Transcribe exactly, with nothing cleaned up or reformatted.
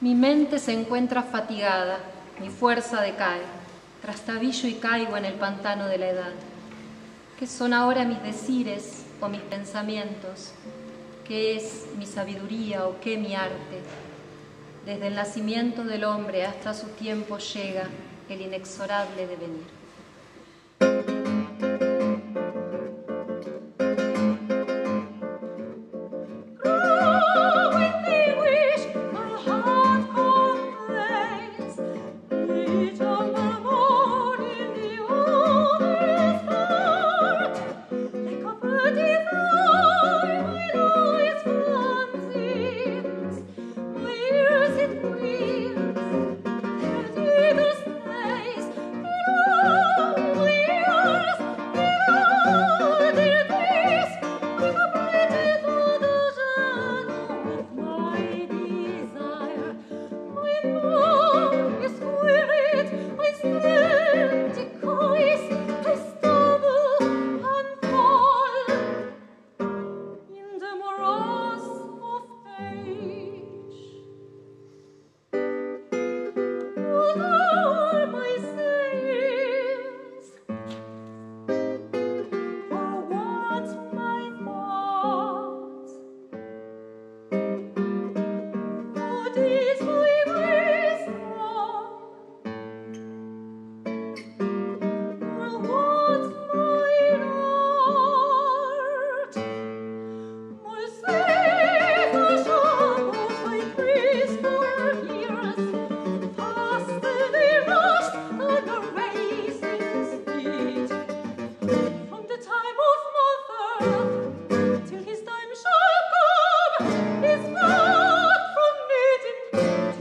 Mi mente se encuentra fatigada, mi fuerza decae, trastabillo y caigo en el pantano de la edad. ¿Qué son ahora mis decires o mis pensamientos? ¿Qué es mi sabiduría o qué mi arte? Desde el nacimiento del hombre hasta su tiempo llega el inexorable devenir. Till his time shall come, his path from maiden